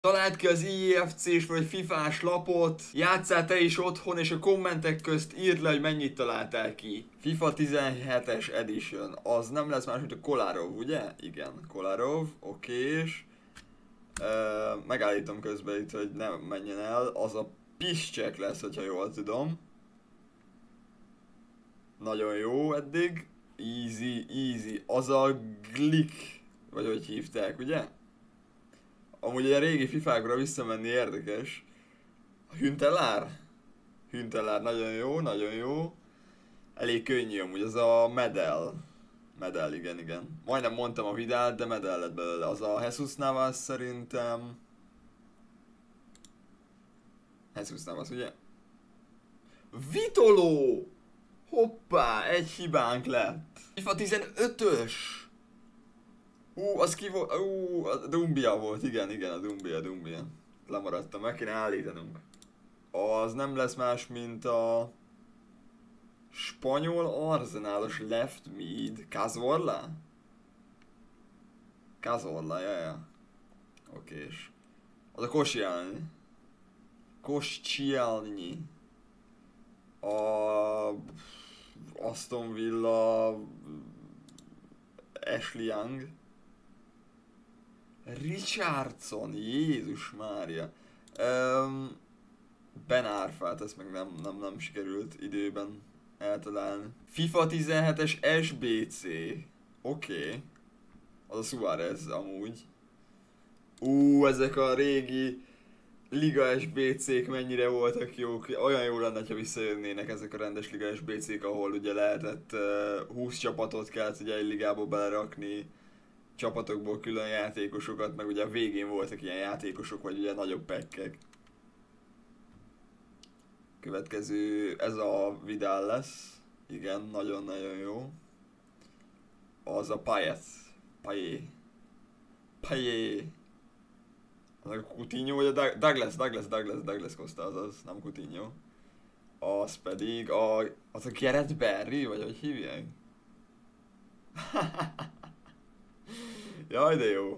Találd ki az IFC-s vagy FIFA-s lapot, játsszál te is otthon, és a kommentek közt írd le, hogy mennyit találtál ki. FIFA 17-es Edition, az nem lesz más, mint a Kolarov, ugye? Igen, Kolarov, okés. Megállítom közben itt, hogy ne menjen el, az a Piszcsek lesz, hogyha jól tudom. Nagyon jó eddig. Easy, easy. Az a Glick, vagy hogy hívták, ugye? Amúgy a régi fifákra visszamenni érdekes. A Hüntelár? Hüntelár, nagyon jó, nagyon jó. Elég könnyű amúgy, az a Medel. Medel, igen, igen. Majdnem mondtam a Vidalt, de Medel lett belőle. Az a Jesus Navas szerintem. Jesus Navas, ugye? Vitoló! Hoppá, egy hibánk lett. FIFA 15-ös! Az ki volt? A Dumbia volt, igen, igen, a Dumbia. Lemaradtam, meg kéne állítanunk. Az nem lesz más, mint a spanyol arzenálos left mid. Cazorla? Cazorla, jaja. Okés. Az a Koscielny. Koscielny. A Aston Villa Ashley Young. Richardson, Jézus Mária. Ben Arfát, ezt meg nem sikerült időben eltalálni. FIFA 17-es SBC. Oké. Az a Suarez amúgy. Ezek a régi Liga SBC-k mennyire voltak jók. Olyan jó lenne, ha visszajönnének ezek a rendes Liga SBC-k, ahol ugye lehetett 20 csapatot kellett ugye egy ligába belerakni, csapatokból külön játékosokat, meg ugye a végén voltak ilyen játékosok, vagy ugye nagyobb pekkek. Következő, ez a Vidal lesz. Igen, nagyon-nagyon jó. Az a Payet. Payet. Az a Coutinho, vagy a Douglas Costa, azaz, nem Coutinho. Az pedig az a Gareth Barry, vagy hogy hívják? Jaj de jó.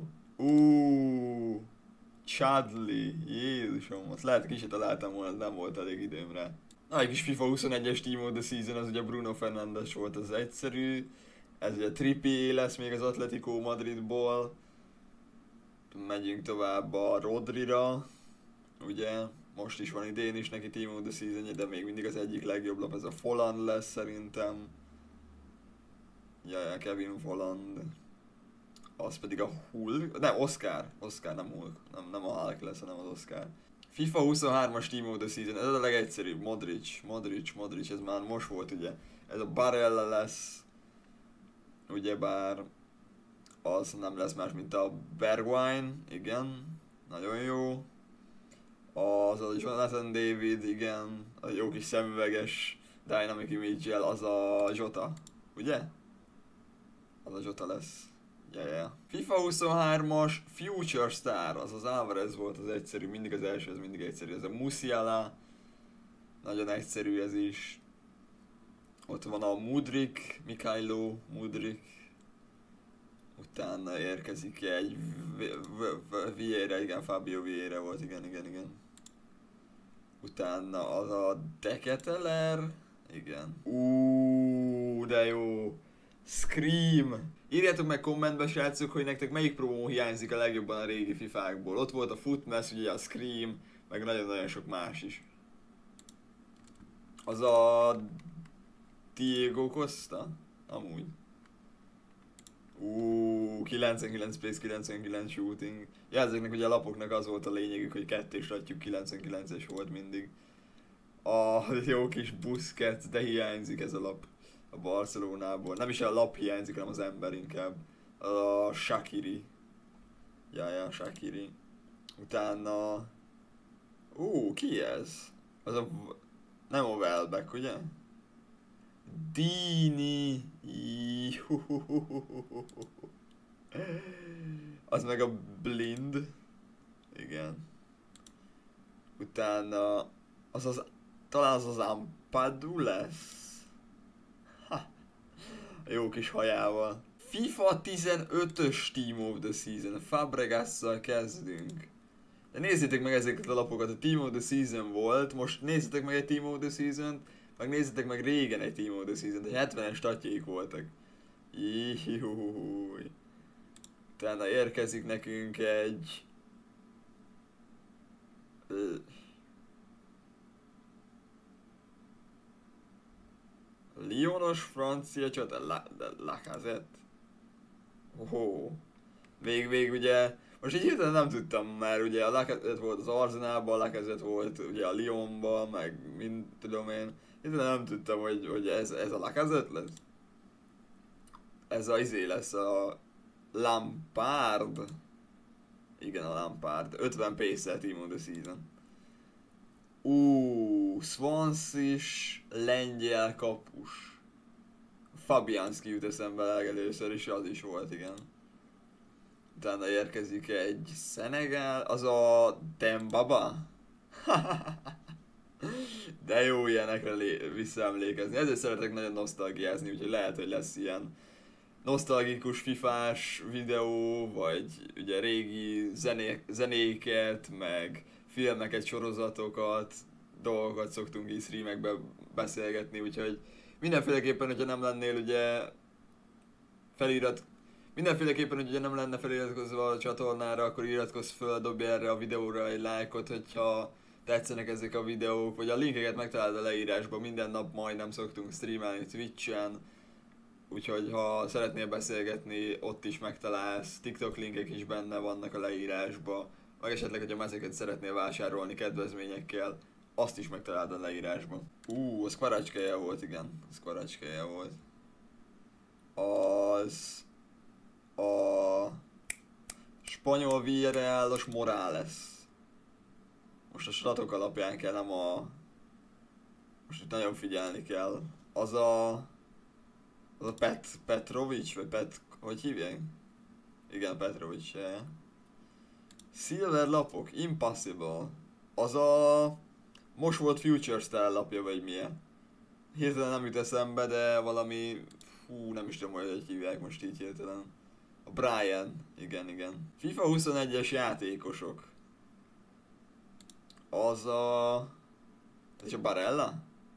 Chadley, Jézusom, azt lehet ki se találtam volna, nem volt elég időm rá. Egy kis FIFA 21-es Team of the Season, az ugye Bruno Fernandes volt, az egyszerű. Ez ugye Trippier lesz még az Atletico Madridból. Megyünk tovább a Rodrira. Ugye, most is van idén is neki Team of the Season, de még mindig az egyik legjobb lap, ez a Folland lesz szerintem. Jaj, Kevin Folland. Az pedig a Hulk, nem, Oscar, nem Hulk, nem a Hulk lesz, hanem az Oscar. FIFA 23-as Team of the Season, ez a legegyszerűbb, Modric, ez már most volt ugye. Ez a Barella lesz, ugyebár az nem lesz más, mint a Bergwijn, igen, nagyon jó. Az a Jonathan David, igen, a jó kis szemüveges Dynamic Image-jel, az a Jota, ugye? Az a Jota lesz. Yeah. FIFA 23-as Future Star, az az Alvarez volt az egyszerű, mindig az első, ez mindig egyszerű, ez a Musiala, nagyon egyszerű ez is. Ott van a Mudryk, Mikhailo Mudryk, utána érkezik egy Vieira, igen, Fabio Vieira volt, igen. Utána az a Deketeler, igen. De jó! Scream! Írjátok meg kommentbe, srácok, hogy nektek melyik promó hiányzik a legjobban a régi fifákból. Ott volt a Footmess, ugye a Scream, meg nagyon-nagyon sok más is. Az a Diego Costa? Amúgy. 99 pace, 99 shooting. Ja, ezeknek ugye a lapoknak az volt a lényegük, hogy kettős ratjuk 99-es volt mindig. Jó kis Busquets, de hiányzik ez a lap a Barcelonából. Nem is a lap hiányzik, hanem az ember inkább. A Shaqiri. Ja, Shaqiri. Utána... ki ez? Az a... Nem a Welbeck, ugye? Dini. Az meg a Blind. Igen. Utána... Talán az Ampadu lesz. Jó kis hajával. FIFA 15-ös Team of the Season. Fabregasszal kezdünk. De nézzétek meg ezeket a lapokat, a Team of the Season volt, most nézzétek meg egy Team of the Season-t, meg nézzétek meg régen egy Team of the Season-t, egy 70-es statjaik voltak. Jújújúj. Utána érkezik nekünk egy... Lyonos francia csata, Lacazette. Még ugye, most így hirtelen nem tudtam, mert ugye a Lacazette volt az Arsenalban, a Lacazette volt ugye a Lyonban, meg mind tudom én. Hirtelen nem tudtam, hogy ez a Lacazette lesz. Ez a izé lesz a Lampard. Igen, a Lampard. 50 pace-szel Team of the Season. Swansea-s lengyel kapus. Fabianski jut eszembe legelőször, és az is volt, igen. Utána érkezik egy Szenegál, az a Dembaba. De jó ilyenekre visszaemlékezni. Ezért szeretek nagyon nosztalgiázni, úgyhogy lehet, hogy lesz ilyen nosztalgikus fifás videó, vagy ugye régi zenéket, meg filmeket, sorozatokat, dolgokat szoktunk így streamekbe beszélgetni, úgyhogy mindenféleképpen, hogyha nem lennél ugye mindenféleképpen, hogy ugye nem lenne feliratkozva a csatornára, akkor iratkozz föl, dobj erre a videóra egy lájkot, hogyha tetszenek ezek a videók, vagy a linkeket megtalálod a leírásban, minden nap majdnem szoktunk streamelni Twitch-en, úgyhogy ha szeretnél beszélgetni, ott is megtalálsz, TikTok linkek is benne vannak a leírásban, meg esetleg, hogyha ezeket szeretnél vásárolni kedvezményekkel, azt is megtalálod a leírásban. Az Kvaratskhelia volt, igen, az Kvaratskhelia volt. Az... a spanyol Villarreal-os Morales. Most a statok alapján kell, nem a... Most itt nagyon figyelni kell. Az a Petrovic, vagy hogy hívják? Igen, Petrovic. Silver lapok, Impossible. Az a... Most volt Future Style lapja, vagy milyen. Hirtelen nem jut eszembe, de valami... nem is tudom, hogy hívják most így hirtelen. A Brian, igen. FIFA 21-es játékosok. Az a... Ez a Barella?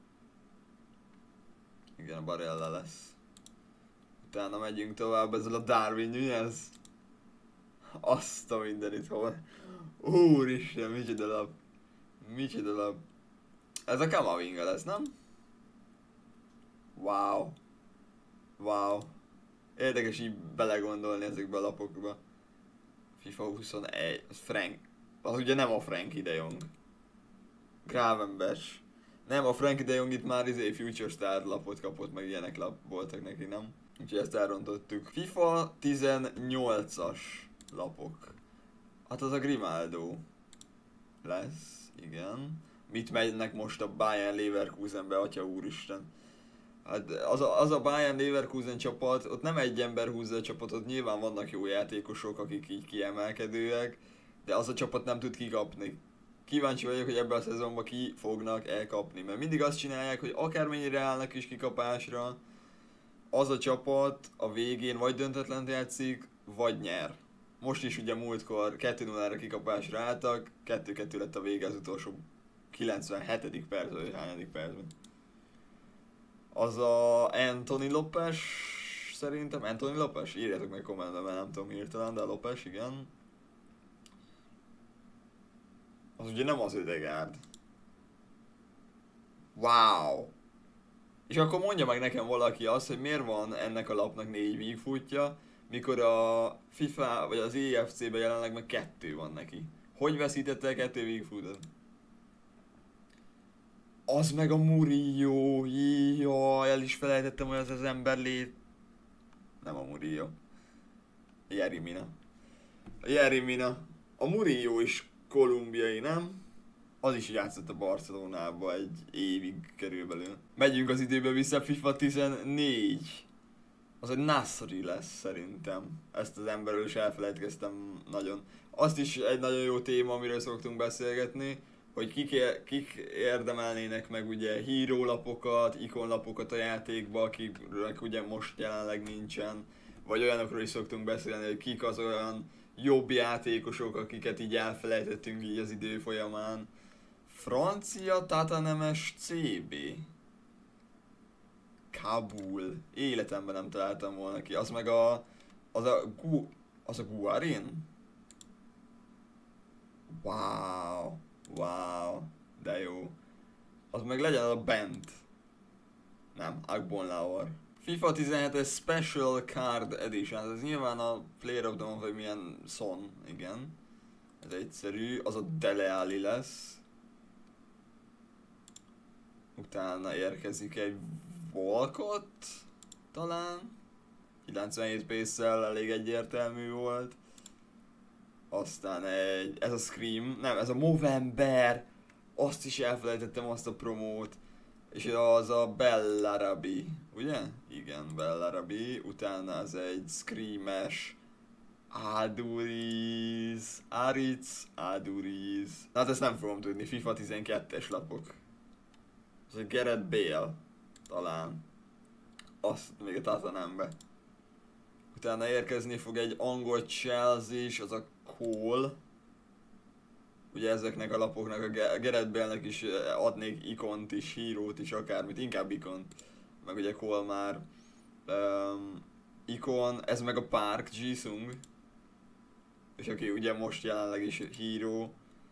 Igen, a Barella lesz. Utána megyünk tovább ezzel a Darwin Núñez. Azt a mindenit hol. Úristen, micsoda lap. Micsoda lap. Ez a Kamavinga lesz, nem? Wow. Érdekes így belegondolni ezekbe a lapokba. FIFA 21, az Frank. Az ugye nem a Frankie de Jong. Gravenberch. Nem, a Frankie de Jong itt már Future Star lapot kapott, meg ilyenek voltak neki, nem? Úgyhogy ezt elrontottuk. FIFA 18-as lapok. Hát az a Grimaldo lesz, igen. Mit megynek most a Bayern Leverkusenbe, atya úristen. Hát az a Bayern Leverkusen csapat, ott nem egy ember húzza a csapatot, nyilván vannak jó játékosok, akik így kiemelkedőek, de az a csapat nem tud kikapni. Kíváncsi vagyok, hogy ebben a szezonban ki fognak elkapni, mert mindig azt csinálják, hogy akármennyire állnak is kikapásra, az a csapat a végén vagy döntetlent játszik, vagy nyer. Most is ugye múltkor 2-0-ra kikapásra álltak, 2-2 lett a vége az utolsó 97. perc, vagy hányadik percben. Az a Anthony Lopes, szerintem, Anthony Lopes? Írjátok meg kommentben, mert nem tudom hirtelen, de Lopes, igen. Az ugye nem az Ödegaard. Wow! És akkor mondja meg nekem valaki azt, hogy miért van ennek a lapnak 4 vígfutja, mikor a FIFA vagy az EFC-ben jelenleg meg 2 van neki. Hogy veszítette el 2 vígfutat? Az meg a Murillo, jaj, el is felejtettem, hogy az ember Nem a Murillo. Jerimina. A Murillo is kolumbiai, nem? Az is játszott a Barcelonába egy évig körülbelül. Megyünk az időbe vissza, FIFA 14. Az egy Nasri lesz szerintem. Ezt az emberről is elfelejtkeztem nagyon. Azt is egy nagyon jó téma, amiről szoktunk beszélgetni, hogy kik érdemelnének meg ugye hírólapokat, ikonlapokat a játékba, akiknek ugye most jelenleg nincsen. Vagy olyanokról is szoktunk beszélni, hogy kik az olyan jobb játékosok, akiket így elfelejtettünk így az idő folyamán. Francia Tatanemes CB. Kabul. Életemben nem találtam volna ki. Az meg az a Guarin? Wow. Wow. De jó. Az meg legyen a Bent. Nem, Agbonlauer. FIFA 17-es Special Card Edition. Ez nyilván a Player of the Month, vagy milyen Son, igen. Ez egyszerű. Az a Dele Alli lesz. Utána érkezik egy Walcott, talán. 97 pace-szel elég egyértelmű volt. Aztán ez a Scream, nem, ez a Movember. Azt is elfelejtettem, azt a promót. És az a Bellarabi, ugye? Igen, Bellarabi. Utána az egy Scream-es Aduriz. Hát ezt nem fogom tudni, FIFA 12-es lapok. Ez a Gareth Bale, talán. Azt még a Tatanembe. Utána érkezni fog egy angol Chelsea is, az a Cole. Ugye ezeknek a lapoknak, a Gareth Bale-nek is adnék ikont is, hírót is, akármit, inkább ikont. Meg ugye Cole már ikon, ez meg a Park Ji-sung. És aki ugye most jelenleg is híró.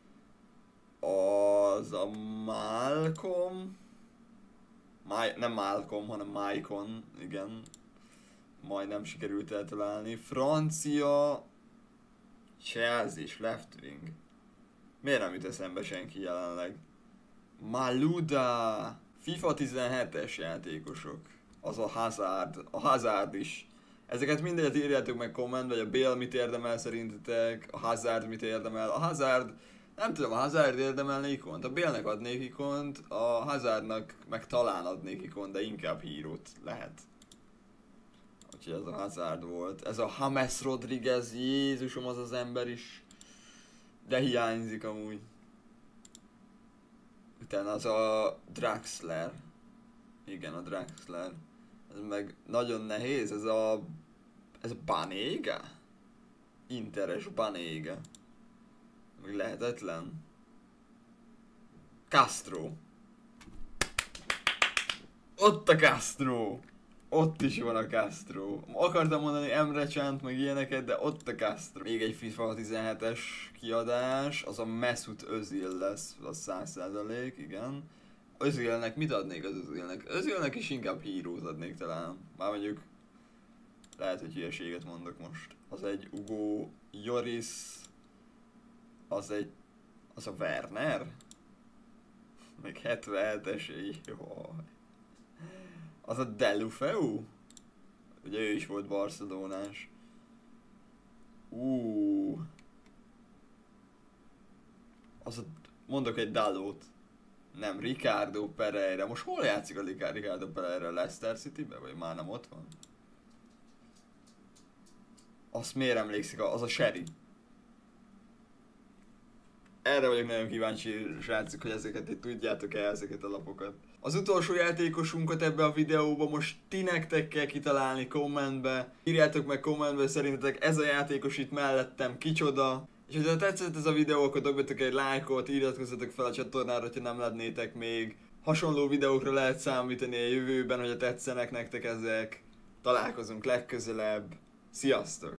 Az a Malcolm. Nem Malcolm, hanem Maicon, igen. Majdnem sikerült eltalálni. Francia Chelsea left wing. Miért nem jut eszembe senki jelenleg? Maluda! FIFA 17-es játékosok. Az a Hazard is. Ezeket mindegyet írjátok meg kommentbe, hogy a Bale mit érdemel szerintetek, a Hazard mit érdemel. A Hazard, nem tudom, a Hazard érdemelne ikont. A Bale-nek adnék ikont, a Hazardnak meg talán adnék ikont, de inkább hírót lehet. Úgyhogy ez a Hazard volt. Ez a James Rodriguez, Jézusom, az az ember is. De hiányzik amúgy. Utána az a Draxler. Igen, a Draxler. Ez meg nagyon nehéz, ez a Banega? Interes Banega. Meg lehetetlen. Castro. Ott a Castro. Ott is van a Castro. Akartam mondani Emre Cant meg ilyeneket, de ott a Castro. Még egy FIFA 17-es kiadás, az a Mesut Özil lesz, az 100%, igen. Özilnek mit adnék az Özilnek? Özilnek is inkább hírót adnék talán. Már mondjuk lehet, hogy hülyeséget mondok most. Az egy Ugo Lloris, az a Werner? Még 77-es, jó. Az a Deulofeu? Ugye ő is volt barcelonás. Mondok egy Dalót. Nem, Ricardo Pereira. Most hol játszik a Ricardo Pereira? Leicester City-be? Vagy már nem ott van? Azt miért emlékszik? Az a Sherry. Erre vagyok nagyon kíváncsi, srácok, hogy ezeket itt tudjátok-e, ezeket a lapokat. Az utolsó játékosunkat ebbe a videóba most ti nektek kell kitalálni kommentbe. Írjátok meg kommentbe, szerintetek ez a játékos itt mellettem kicsoda. És ha tetszett ez a videó, akkor dobjatok egy lájkot, iratkozzatok fel a csatornára, hogyha nem lennétek még. Hasonló videókra lehet számítani a jövőben, hogyha tetszenek nektek ezek. Találkozunk legközelebb. Sziasztok!